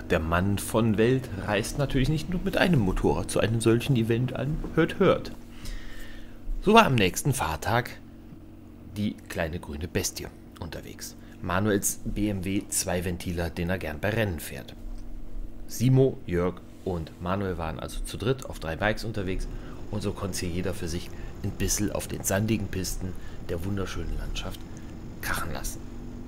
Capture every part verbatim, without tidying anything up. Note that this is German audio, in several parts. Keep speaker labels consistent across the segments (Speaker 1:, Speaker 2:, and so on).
Speaker 1: der Mann von Welt reist natürlich nicht nur mit einem Motorrad zu einem solchen Event an. Hört, hört. So war am nächsten Fahrtag die kleine grüne Bestie unterwegs. Manuels B M W Zweiventiler, den er gern bei Rennen fährt. Simo, Jörg und Manuel waren also zu dritt auf drei Bikes unterwegs und so konnte hier jeder für sich ein bisschen auf den sandigen Pisten der wunderschönen Landschaft krachen lassen.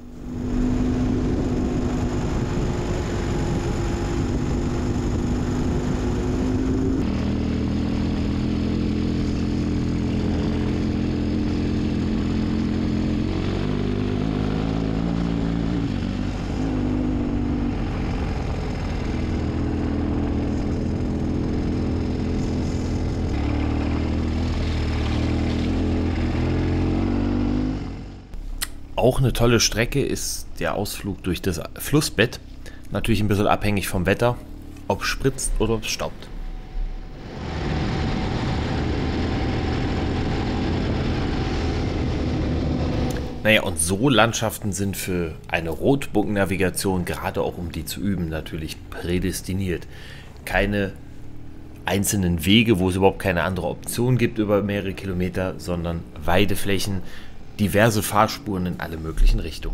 Speaker 1: Auch eine tolle Strecke ist der Ausflug durch das Flussbett. Natürlich ein bisschen abhängig vom Wetter, ob es spritzt oder ob es staubt. Naja, und so Landschaften sind für eine Rotbook-Navigation, gerade auch um die zu üben, natürlich prädestiniert. Keine einzelnen Wege, wo es überhaupt keine andere Option gibt über mehrere Kilometer, sondern Weideflächen, diverse Fahrspuren in alle möglichen Richtungen.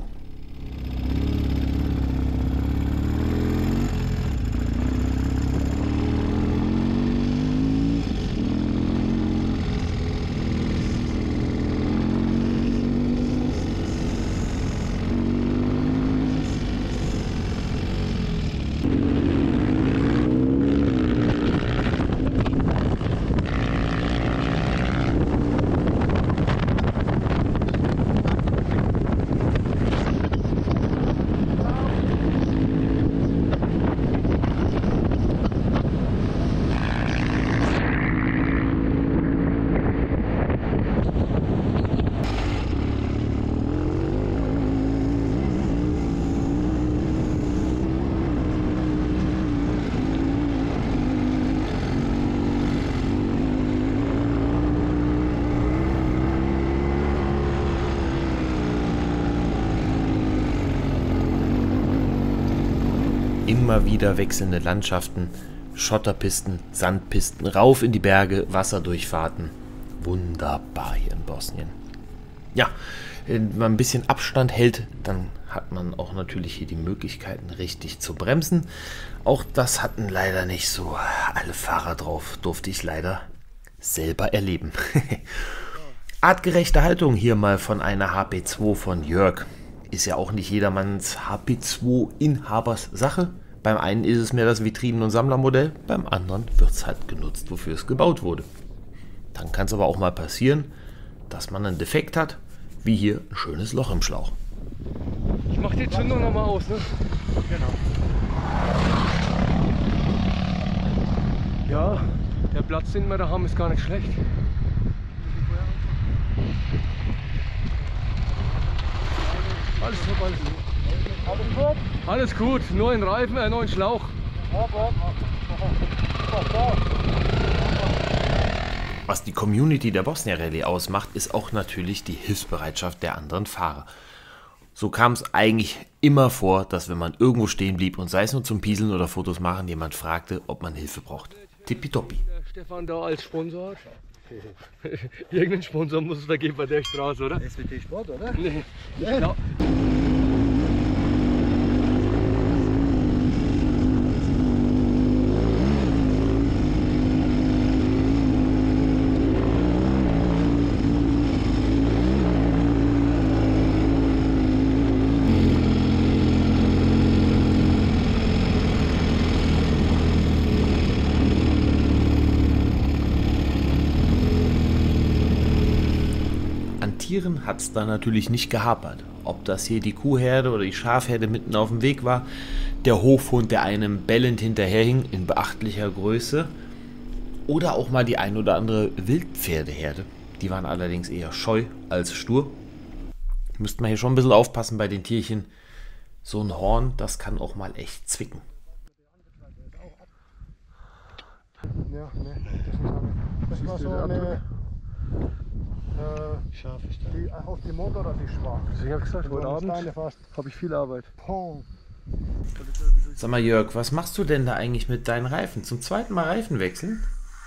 Speaker 1: Immer wieder wechselnde Landschaften, Schotterpisten, Sandpisten, rauf in die Berge, Wasserdurchfahrten. Wunderbar hier in Bosnien. Ja, wenn man ein bisschen Abstand hält, dann hat man auch natürlich hier die Möglichkeiten, richtig zu bremsen. Auch das hatten leider nicht so alle Fahrer drauf, durfte ich leider selber erleben. Artgerechte Haltung hier mal von einer H P zwei von Jörg. Ist ja auch nicht jedermanns H P zwei Inhabers Sache. Beim einen ist es mehr das Vitrinen- und Sammlermodell, beim anderen wird es halt genutzt, wofür es gebaut wurde. Dann kann es aber auch mal passieren, dass man einen Defekt hat, wie hier ein schönes Loch im Schlauch.
Speaker 2: Ich mach die Zündung nochmal aus, ne? Genau. Ja, der Platz, den wir da haben, ist gar nicht schlecht. Alles gut, alles gut. Alles gut? Alles gut, nur ein Reifen, einen neuen Schlauch.
Speaker 1: Was die Community der Bosnia Rallye ausmacht, ist auch natürlich die Hilfsbereitschaft der anderen Fahrer. So kam es eigentlich immer vor, dass wenn man irgendwo stehen blieb und sei es nur zum Pieseln oder Fotos machen, jemand fragte, ob man Hilfe braucht. Tippitoppi.
Speaker 2: Der Stefan da als Sponsor hat. Irgendeinen Sponsor muss es da geben bei der Straße, oder?
Speaker 3: S W T Sport, oder?
Speaker 2: Nee. Ich glaub,
Speaker 1: Tieren hat es da natürlich nicht gehapert. Ob das hier die Kuhherde oder die Schafherde mitten auf dem Weg war, der Hofhund, der einem bellend hinterherhing in beachtlicher Größe, oder auch mal die ein oder andere Wildpferdeherde. Die waren allerdings eher scheu als stur. Müsste man hier schon ein bisschen aufpassen bei den Tierchen. So ein Horn, das kann auch mal echt zwicken.
Speaker 3: Ja, ne, das war so eine äh,
Speaker 2: Scharf ist
Speaker 3: die auf die Motorrad ist schwach.
Speaker 2: Deswegen habe ich gesagt,
Speaker 3: Und
Speaker 2: heute
Speaker 3: dann
Speaker 2: Abend
Speaker 3: Steine fast.
Speaker 2: habe ich viel Arbeit.
Speaker 3: Pong.
Speaker 1: Sag mal Jörg, was machst du denn da eigentlich mit deinen Reifen? Zum zweiten Mal Reifen wechseln?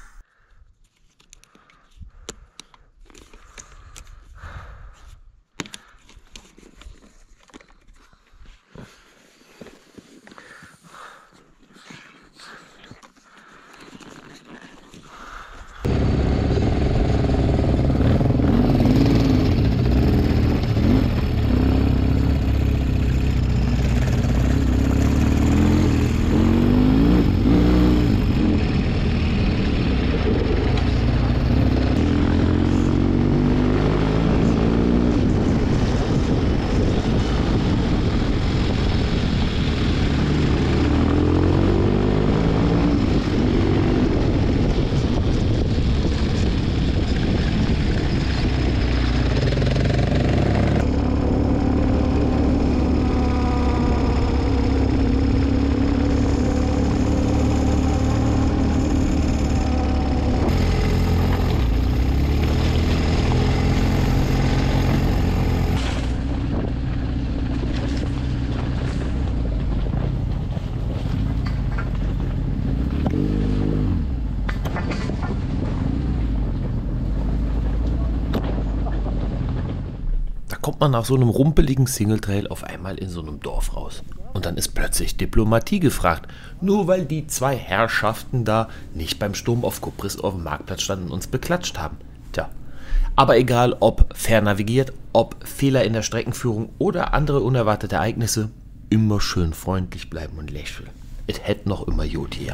Speaker 1: Kommt man nach so einem rumpeligen Singletrail auf einmal in so einem Dorf raus. Und dann ist plötzlich Diplomatie gefragt, nur weil die zwei Herrschaften da nicht beim Sturm auf Kupris auf dem Marktplatz standen und uns beklatscht haben. Tja, aber egal ob fair navigiert, ob Fehler in der Streckenführung oder andere unerwartete Ereignisse, immer schön freundlich bleiben und lächeln. Es hätte noch immer gut hier.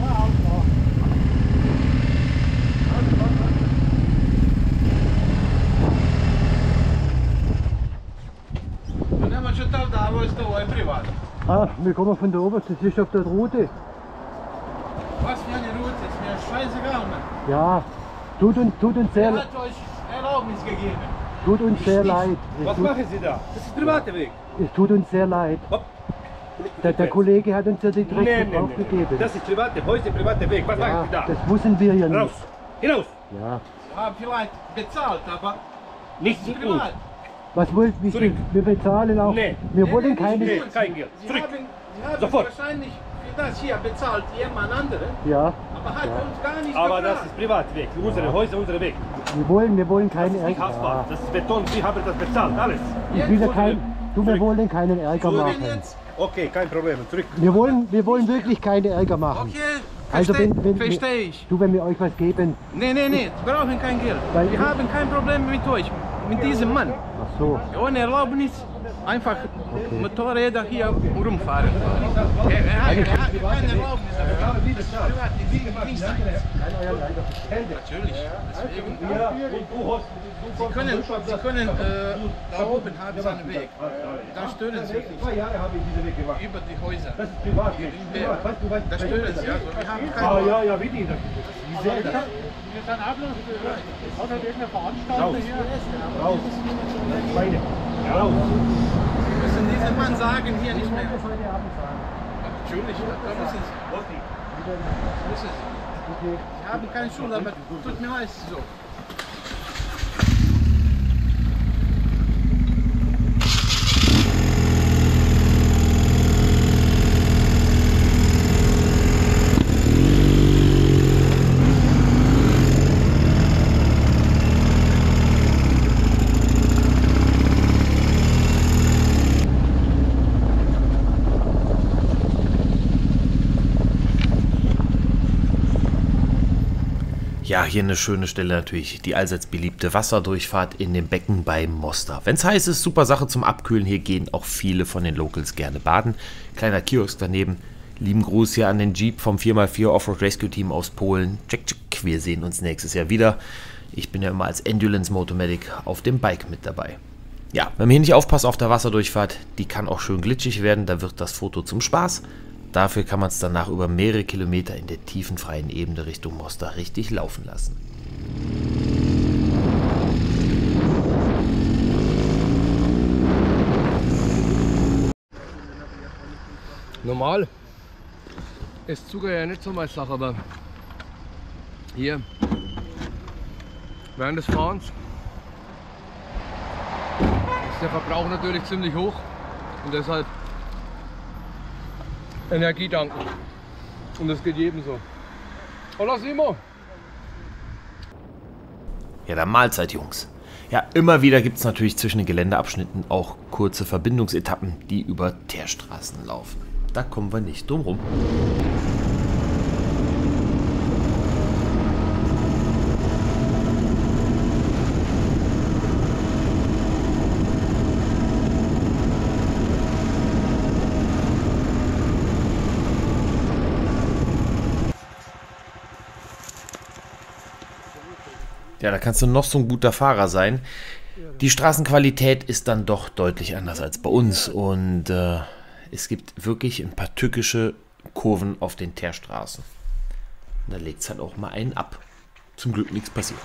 Speaker 3: Ah, wir kommen von da oben, das ist auf der Route.
Speaker 4: Was für eine Route? Ist mir scheißegal, Mann.
Speaker 3: Ja, tut uns, tut uns sehr,
Speaker 4: Wer hat euch Erlaubnis gegeben?
Speaker 3: tut uns sehr leid. Es
Speaker 2: Was
Speaker 3: tut,
Speaker 2: machen Sie da? Das ist der private Weg.
Speaker 3: es tut uns sehr leid.
Speaker 2: Hopp.
Speaker 3: Der, der Kollege hat uns ja die
Speaker 2: Nee,
Speaker 3: Dreck
Speaker 2: nee, nee,
Speaker 3: aufgegeben.
Speaker 2: nee. Das ist private, heute ist private Weg. Was
Speaker 3: Ja,
Speaker 2: machen Sie da?
Speaker 3: das müssen wir ja nicht.
Speaker 2: Raus! Hinaus!
Speaker 3: Ja.
Speaker 4: Ich habe vielleicht bezahlt, aber
Speaker 2: Nicht
Speaker 4: nicht
Speaker 2: mit uns!
Speaker 4: privat.
Speaker 3: Was wollt ihr?
Speaker 2: Zurück.
Speaker 3: Wir bezahlen auch.
Speaker 2: Nee.
Speaker 3: Wir
Speaker 4: Nee,
Speaker 3: wollen
Speaker 4: nee,
Speaker 3: keine.
Speaker 2: Nee, kein Geld.
Speaker 4: Sie
Speaker 2: Zurück!
Speaker 4: haben, Sie haben
Speaker 2: Sofort.
Speaker 4: wahrscheinlich für das hier bezahlt jemand anderen,
Speaker 3: Ja.
Speaker 4: aber hat uns gar nicht
Speaker 2: Aber das
Speaker 4: gefragt.
Speaker 2: ist Privatweg. Unsere Häuser, unser Weg.
Speaker 3: Wir wollen, wir wollen keine
Speaker 2: Nicht
Speaker 3: Ärger.
Speaker 2: Asphalt. Das ist Beton. Sie haben das bezahlt. Alles.
Speaker 3: Ich will ja kein, du, wir wollen keinen Ärger
Speaker 4: So, wenn
Speaker 3: machen.
Speaker 4: jetzt,
Speaker 2: Okay, kein Problem. Zurück.
Speaker 3: Wir wollen, wir wollen wirklich keine Ärger machen.
Speaker 4: okay,
Speaker 3: Also
Speaker 4: verstehe
Speaker 3: wenn, wenn,
Speaker 4: versteh ich.
Speaker 3: Du, wenn wir euch was geben.
Speaker 4: Nee, nee, nee, wir brauchen kein Geld.
Speaker 3: Weil-
Speaker 4: Wir haben kein Problem mit euch, mit diesem Mann.
Speaker 3: Ach so.
Speaker 4: Ohne Erlaubnis einfach Motorräder hier rumfahren. Er, er, hat, er hat keine Erlaubnis, aber das ist privat, die liegen nicht sein. Natürlich, deswegen. Sie können, Sie können äh, da oben haben Sie einen Weg. Da stören Sie nicht.
Speaker 2: Zwei Jahre habe ich diesen Weg gemacht.
Speaker 4: Über die Häuser.
Speaker 2: Das ist privat.
Speaker 4: Privat.
Speaker 2: Weißt du, weißt du,
Speaker 4: Da stören Sie, also wir haben
Speaker 2: Ah,
Speaker 4: keine.
Speaker 2: ja, ja, wie die. Ich sehe das.
Speaker 5: Wir sind auch bloß, hat halt irgendeine
Speaker 2: Raus.
Speaker 5: Veranstaltung hier.
Speaker 2: Raus. Meine. Raus.
Speaker 4: Sie müssen diesem Mann sagen, hier nicht mehr. Natürlich, da müssen Sie. Müssen Sie. Sie haben keine Schuld, aber tut mir leid so.
Speaker 1: Ja, hier eine schöne Stelle natürlich, die allseits beliebte Wasserdurchfahrt in dem Becken bei Mostar. Wenn es heiß ist, super Sache zum Abkühlen. Hier gehen auch viele von den Locals gerne baden. Kleiner Kiosk daneben. Lieben Gruß hier an den Jeep vom vier mal vier Offroad Rescue Team aus Polen. Check, check. Wir sehen uns nächstes Jahr wieder. Ich bin ja immer als Endurance Motomedic auf dem Bike mit dabei. Ja, wenn man hier nicht aufpasst auf der Wasserdurchfahrt, die kann auch schön glitschig werden. Da wird das Foto zum Spaß. Dafür kann man es danach über mehrere Kilometer in der tiefen freien Ebene Richtung Mostar richtig laufen lassen.
Speaker 5: Normal ist Zucker ja nicht so meine Sache, aber hier während des Fahrens ist der Verbrauch natürlich ziemlich hoch und deshalb Energie danken. Und das geht jedem so. Hola Simo!
Speaker 1: Ja, dann Mahlzeit, Jungs. Ja, immer wieder gibt es natürlich zwischen den Geländeabschnitten auch kurze Verbindungsetappen, die über Teerstraßen laufen. Da kommen wir nicht drum rum. Ja, da kannst du noch so ein guter Fahrer sein. Die Straßenqualität ist dann doch deutlich anders als bei uns. Und äh, es gibt wirklich ein paar tückische Kurven auf den Teerstraßen. Und da legt es halt auch mal einen ab. Zum Glück nichts passiert.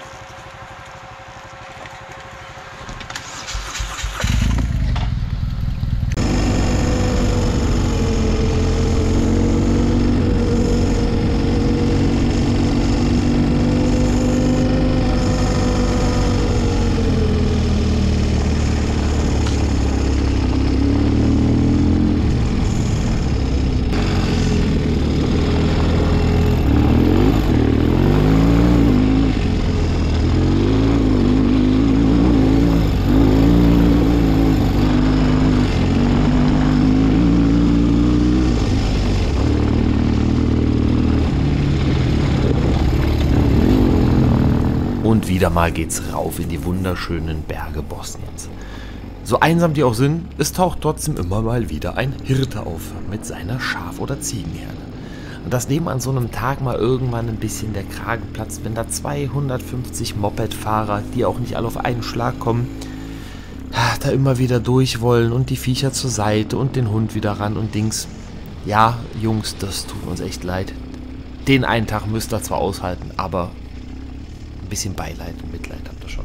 Speaker 1: Und wieder mal geht's rauf in die wunderschönen Berge Bosniens. So einsam die auch sind, es taucht trotzdem immer mal wieder ein Hirte auf mit seiner Schaf- oder Ziegenherde. Und dass dem an so einem Tag mal irgendwann ein bisschen der Kragen platzt, wenn da zweihundertfünfzig Mopedfahrer, die auch nicht alle auf einen Schlag kommen, da immer wieder durch wollen und die Viecher zur Seite und den Hund wieder ran und Dings. Ja, Jungs, das tut uns echt leid. Den einen Tag müsst ihr zwar aushalten, aber ein bisschen Beileid und Mitleid habt ihr schon.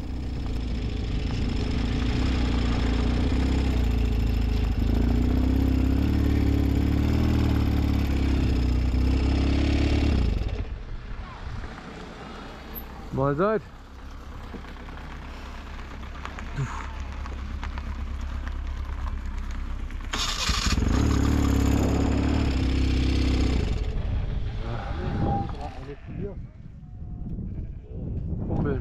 Speaker 5: Mahlzeit. Kumpel.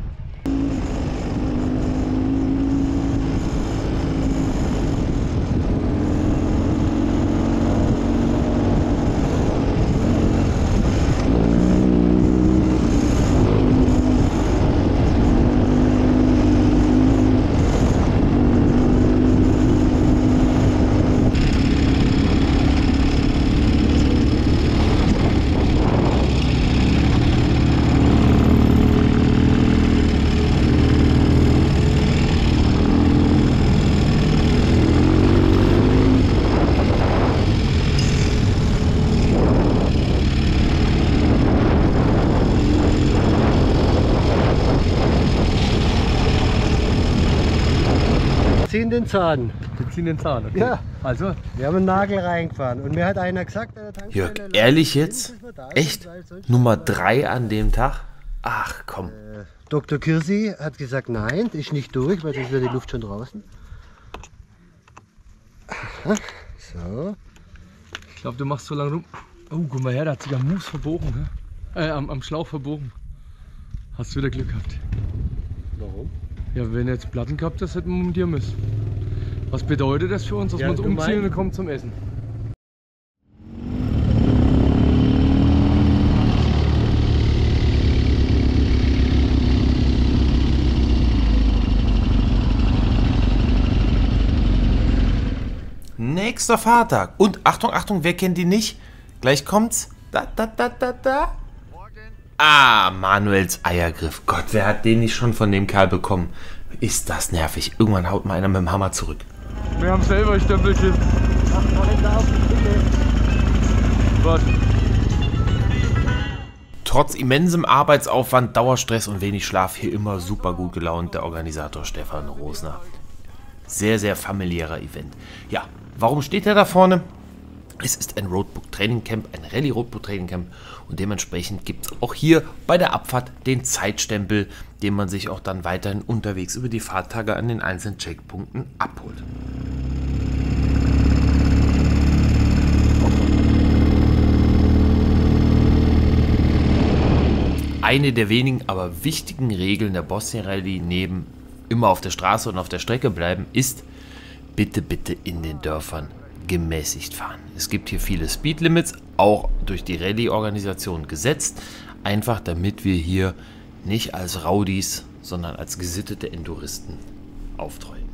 Speaker 3: Ziehen den Zahn.
Speaker 5: Wir ziehen den Zahn, okay.
Speaker 3: Ja.
Speaker 5: Also,
Speaker 3: Wir haben einen Nagel reingefahren und mir hat einer gesagt, an der Tankstelle,
Speaker 1: Jörg, ehrlich jetzt? Echt? Nummer drei an dem Tag? Ach komm.
Speaker 3: Äh, Doktor Kirsi hat gesagt, nein, ist nicht durch, weil sonst wäre die Luft schon draußen. Aha, so.
Speaker 5: ich glaube, du machst so lange rum. Oh, guck mal her, da hat sich am Mus verbogen. Ne? Äh, am, am Schlauch verbogen. Hast du wieder Glück gehabt.
Speaker 3: Warum?
Speaker 5: Ja, wenn jetzt Platten gehabt hast, hätten wir umdieren müssen. Was bedeutet das für uns, dass
Speaker 3: Ja,
Speaker 5: wir uns
Speaker 3: du
Speaker 5: umziehen
Speaker 3: meinst-
Speaker 5: und kommen zum Essen?
Speaker 1: Nächster Fahrtag. Und Achtung, Achtung, wer kennt die nicht? Gleich kommt's. Da, da, da, da, da. Ah, Manuels Eiergriff. Gott, wer hat den nicht schon von dem Kerl bekommen? Ist das nervig. Irgendwann haut mal einer mit dem Hammer zurück.
Speaker 5: Wir haben selber ein Stempelchen. Was?
Speaker 1: Trotz immensem Arbeitsaufwand, Dauerstress und wenig Schlaf hier immer super gut gelaunt der Organisator Stefan Rosner. Sehr, sehr familiärer Event. Ja, warum steht er da vorne? Es ist ein Roadbook Training Camp, ein Rallye Roadbook Training Camp und dementsprechend gibt es auch hier bei der Abfahrt den Zeitstempel, den man sich auch dann weiterhin unterwegs über die Fahrtage an den einzelnen Checkpunkten abholt. eine der wenigen, aber wichtigen Regeln der Bosnien Rallye neben immer auf der Straße und auf der Strecke bleiben, ist bitte, bitte in den Dörfern gemäßigt fahren. Es gibt hier viele Speedlimits, auch durch die Rallye-Organisation gesetzt, einfach damit wir hier nicht als Rowdies, sondern als gesittete Enduristen auftreten.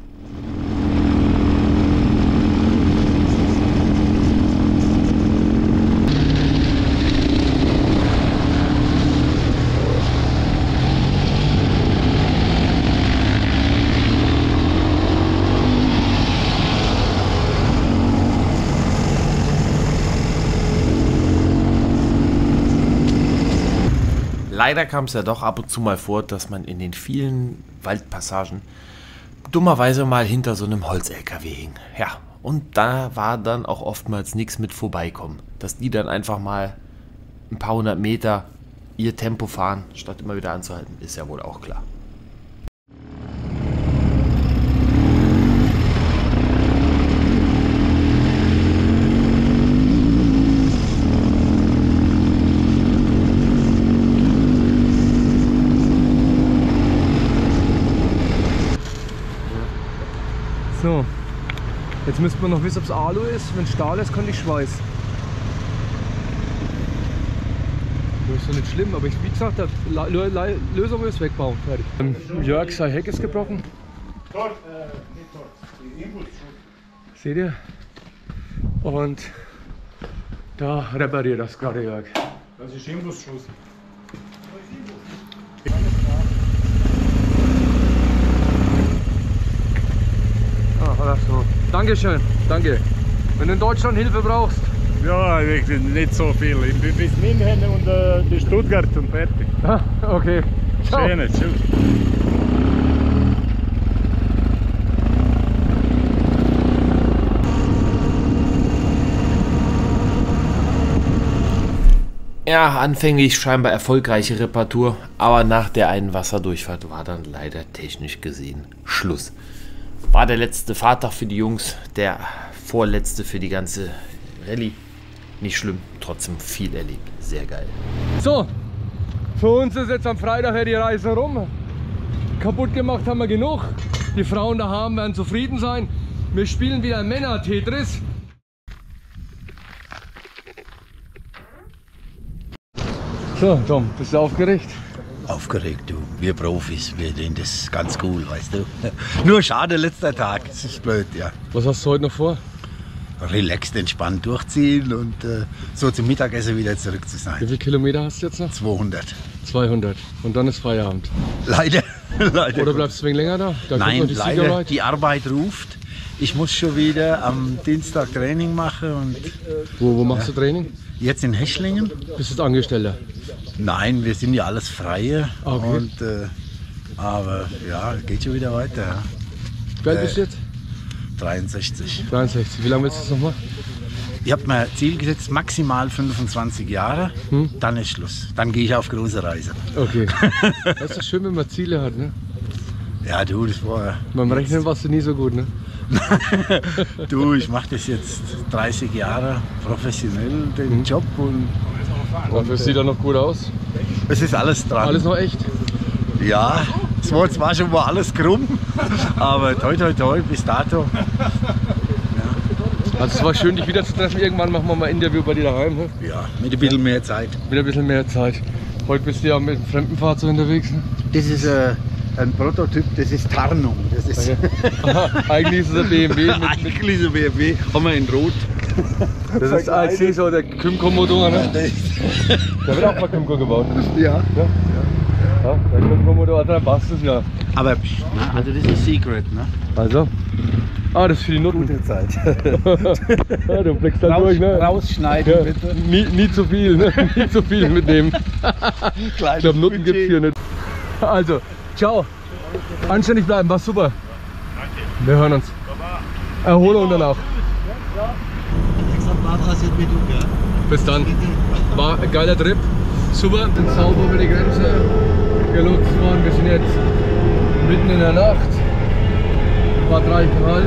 Speaker 1: Leider kam es ja doch ab und zu mal vor, dass man in den vielen Waldpassagen dummerweise mal hinter so einem Holz-L K W hing. Ja, und da war dann auch oftmals nichts mit vorbeikommen. Dass die dann einfach mal ein paar hundert Meter ihr Tempo fahren, statt immer wieder anzuhalten, ist ja wohl auch klar.
Speaker 5: So, jetzt müsste man noch wissen, ob es Alu ist. Wenn es Stahl ist, kann ich Schweiß. Das ist doch nicht schlimm, aber ich, wie gesagt, die Lösung ist wegbauen. Fertig. Ähm, Jörg, sein Heck ist gebrochen. Seht ihr? Und da repariert das gerade Jörg.
Speaker 3: Das ist Imbussschuss.
Speaker 5: Ah, so. Dankeschön, danke. Wenn du in Deutschland Hilfe brauchst.
Speaker 3: Ja, wirklich nicht so viel. Ich bin bis München und äh, bis Stuttgart und fertig.
Speaker 5: Ah, okay. Ciao.
Speaker 3: Schöne, tschüss.
Speaker 1: Ja, anfänglich scheinbar erfolgreiche Reparatur, aber nach der einen Wasserdurchfahrt war dann leider technisch gesehen Schluss. War der letzte Fahrtag für die Jungs, der vorletzte für die ganze Rallye. Nicht schlimm, trotzdem viel erlebt. Sehr geil.
Speaker 5: So, für uns ist jetzt am Freitag ja die Reise rum. Kaputt gemacht haben wir genug. Die Frauen daheim werden zufrieden sein. Wir spielen wieder Männer-Tetris. So, Tom, bist du aufgeregt?
Speaker 6: Aufgeregt, du. Wir Profis, wir sehen das ganz cool, weißt du. Nur schade, letzter Tag. Es ist blöd, ja.
Speaker 5: Was hast du heute noch vor?
Speaker 6: Relaxed, entspannt durchziehen und äh, so zum Mittagessen wieder zurück zu
Speaker 5: Wie
Speaker 6: sein.
Speaker 5: viele Kilometer hast du jetzt noch?
Speaker 6: zweihundert.
Speaker 5: zweihundert. Und dann ist Feierabend.
Speaker 6: Leider. leider.
Speaker 5: Oder bleibst du ein wenig länger da? Da
Speaker 6: Nein,
Speaker 5: kommt noch die
Speaker 6: leider.
Speaker 5: Siegerreit.
Speaker 6: Die Arbeit ruft. Ich muss schon wieder am Dienstag Training machen und
Speaker 5: Wo, wo machst du Training?
Speaker 6: jetzt in Heschlingen.
Speaker 5: Bist du jetzt Angestellter?
Speaker 6: Nein, wir sind ja alles Freie.
Speaker 5: Okay.
Speaker 6: Und, äh, aber ja, geht schon wieder weiter. Ja.
Speaker 5: Wie alt
Speaker 6: Äh,
Speaker 5: bist du jetzt?
Speaker 6: dreiundsechzig.
Speaker 5: dreiundsechzig. Wie lange willst du das noch machen?
Speaker 6: Ich habe mir Ziel gesetzt, maximal fünfundzwanzig Jahre,
Speaker 5: Hm?
Speaker 6: dann ist Schluss. Dann gehe ich auf große Reise.
Speaker 5: Okay. Das ist doch schön, wenn man Ziele hat, ne?
Speaker 6: Ja, du, das war.
Speaker 5: Beim Rechnen warst du nie so gut, ne?
Speaker 6: Du, ich mache das jetzt dreißig Jahre professionell, den
Speaker 5: Hm.
Speaker 6: Job und
Speaker 5: Dafür sieht er noch gut aus.
Speaker 6: es ist alles dran.
Speaker 5: Alles noch echt?
Speaker 6: Ja, es war zwar schon mal alles krumm, aber toi toi toi bis dato.
Speaker 5: Also es war schön, dich wieder zu treffen. Irgendwann machen wir mal ein Interview bei dir daheim. Ne?
Speaker 6: Ja, mit ein bisschen mehr Zeit.
Speaker 5: Wieder ein bisschen mehr Zeit. Heute bist du ja mit einem Fremdenfahrzeug unterwegs. Ne?
Speaker 6: Das ist äh, ein Prototyp, das ist Tarnung. Das ist
Speaker 5: Okay. Aha, eigentlich ist es ein B M W mit, mit
Speaker 6: eigentlich ist ein B M W, haben wir in Rot.
Speaker 5: das ist ah, ich sehe so der Kymco-Motor, ne? Der wird auch mal Kymco gebaut.
Speaker 6: Ja.
Speaker 5: Ja, der Kymco-Motor, also dann passt es ja.
Speaker 6: Aber also das ist Secret, ne?
Speaker 5: Also. Ah, das ist für die Nutten.
Speaker 6: Gute Zeit.
Speaker 5: Ja, du blickst da
Speaker 6: Raus,
Speaker 5: durch, ne?
Speaker 6: rausschneiden
Speaker 5: Ja,
Speaker 6: bitte.
Speaker 5: nie, nie zu viel, ne? Nie zu viel mitnehmen. Ich glaube, Nutten gibt es hier nicht. Also, ciao. Anständig bleiben, war super. Danke. Wir hören uns. Erholung danach. Bis dann. War ein geiler Trip. Super. Sind sauber über die Grenze gelotst worden. Wir sind jetzt mitten in der Nacht. War drei Grad.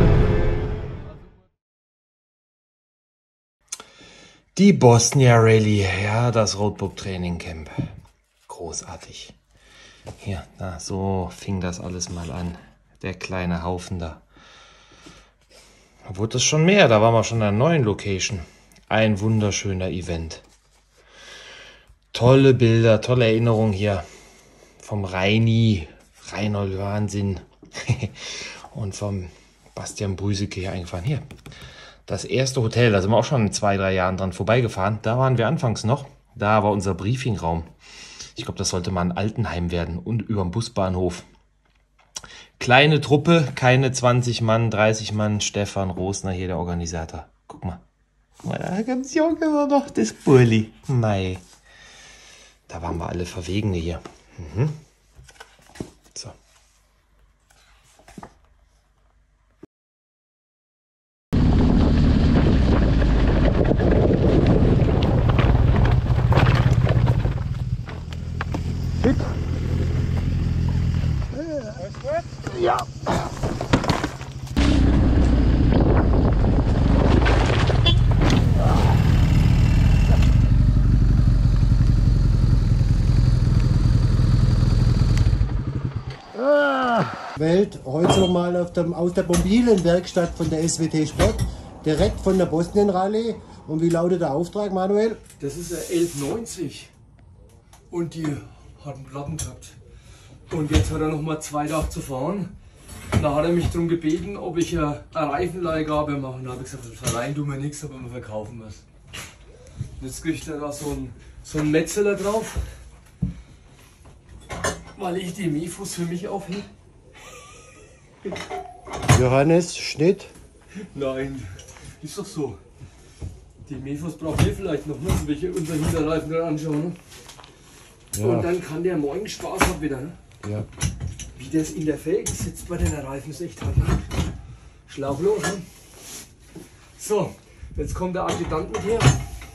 Speaker 1: Die Bosnia Rallye, ja, das Roadbook Training Camp. großartig. Hier, na, so fing das alles mal an. Der kleine Haufen da. Da wurde es schon mehr, da waren wir schon an einer neuen Location. Ein wunderschöner Event. Tolle Bilder, tolle Erinnerungen hier. Vom Reini, Reinhold Wahnsinn. Und vom Bastian Brüseke hier eingefahren. Hier, das erste Hotel, da sind wir auch schon in zwei, drei Jahren dran vorbeigefahren. Da waren wir anfangs noch. Da war unser Briefingraum. Ich glaube, das sollte mal ein Altenheim werden und über dem Busbahnhof. Kleine Truppe, keine zwanzig Mann, dreißig Mann. Stefan Rosner hier, der Organisator. Guck mal. Da ganz jung ist er noch, das Bulli. Mei. Da waren wir alle Verwegene hier. Mhm. So.
Speaker 3: Ja.
Speaker 7: Welt, heute nochmal auf dem, aus der mobilen Werkstatt von der S W T Sport, direkt von der Bosnien Rallye. Und wie lautet der Auftrag, Manuel?
Speaker 5: Das ist der elf neunzig und die hat einen Platten gehabt. Und jetzt hat er noch mal zwei Tage zu fahren. Und da hat er mich darum gebeten, ob ich eine Reifenleihgabe mache. Und da habe ich gesagt, verleihen tun wir nichts, aber wir verkaufen was. Und jetzt kriegt er da so einen, so einen Metzeler drauf, weil ich die Mefus für mich aufhebe.
Speaker 7: Johannes, Schnitt.
Speaker 5: Nein, ist doch so. Die Mefus braucht ihr vielleicht noch, ne? So welche unser Hinterreifen dann anschauen. Ne? Ja. Und dann kann der morgen Spaß haben wieder. Ne?
Speaker 7: Ja.
Speaker 5: Wie das in der Felge sitzt bei den Reifen ist echt halt. Ne? Schlauchlos. Ne? So, jetzt kommt der Adjutant mit her.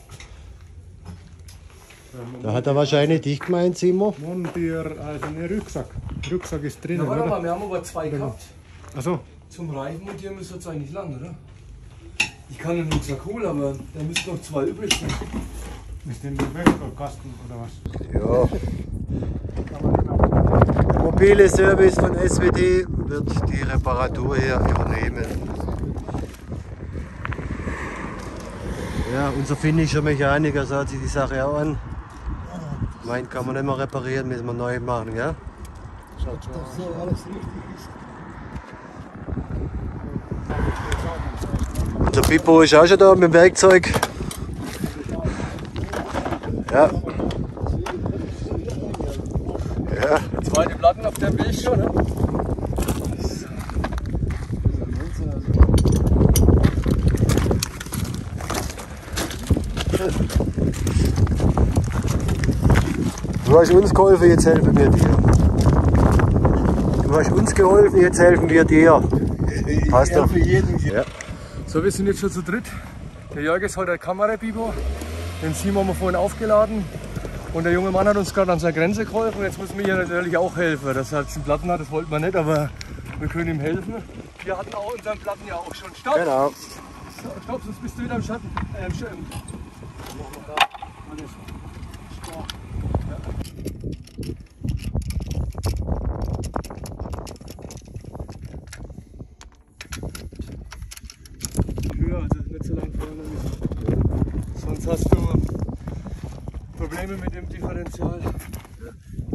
Speaker 7: Da hat er wahrscheinlich dich gemeint, Simon.
Speaker 3: Montier, also ein Rucksack. Rucksack ist drin,
Speaker 5: Na, warte
Speaker 3: oder?
Speaker 5: mal, wir haben aber zwei gehabt.
Speaker 3: Achso.
Speaker 5: Zum Reifen montieren müssen jetzt eigentlich lang, oder? Ich kann den Rucksack holen, aber da müssten noch zwei übrig sein.
Speaker 3: Ist denn der Werkstattkasten oder was?
Speaker 7: Ja. Der mobile Service von S W T wird die Reparatur hier übernehmen. Ja, unser finnischer Mechaniker schaut sich die Sache auch an. Meint, kann man nicht mehr reparieren, müssen wir neu machen, ja? Schaut so aus. So alles richtig ist. Unser Pippo ist auch schon da mit dem Werkzeug. Ja. Ja.
Speaker 5: Zweite Platten auf der Weg schon, ne?
Speaker 7: Du hast uns geholfen, jetzt helfen wir dir. Du hast uns geholfen, jetzt helfen wir dir. Passt doch. Ja.
Speaker 5: So, wir sind jetzt schon zu dritt. Der Jörg ist heute der Kamerabibo. Den Simon haben wir vorhin aufgeladen. Und der junge Mann hat uns gerade an seiner Grenze geholfen. Jetzt müssen wir hier natürlich auch helfen. Dass er jetzt einen Platten hat, das wollten wir nicht, aber wir können ihm helfen. Wir hatten auch unseren Platten ja auch schon. Stopp!
Speaker 7: Genau.
Speaker 5: So, stopp, sonst bist du wieder im Schatten. Äh, im Schatten. Höher, also nicht so lang vorne. Sonst hast du Probleme mit dem Differential.